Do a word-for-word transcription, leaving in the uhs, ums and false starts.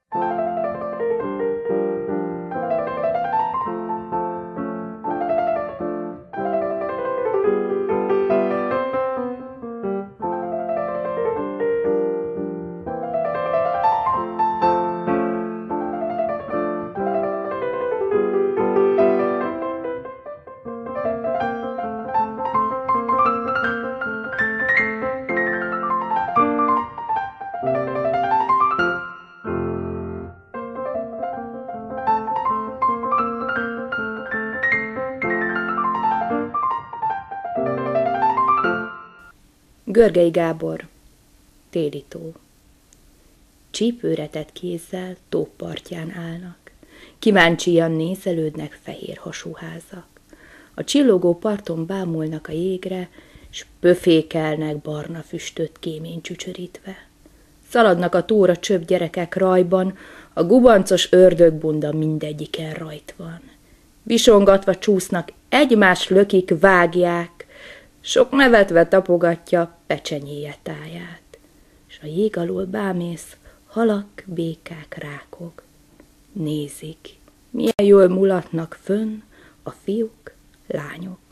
Görgei Gábor, téli tó. Csípőre tett kézzel tópartján állnak, kíváncsian nézelődnek fehér hasúházak. A csillogó parton bámulnak a jégre, s pöfékelnek barna füstöt kémén csücsörítve. Szaladnak a tóra csöpp gyerekek rajban, a gubancos ördögbunda mindegyiken rajt van. Visongatva csúsznak, egymás lökik, vágják, sok nevetve tapogatja pecsenyéje táját, s a jég alól bámész, halak, békák, rákok. Nézik, milyen jól mulatnak fönn a fiúk, lányok.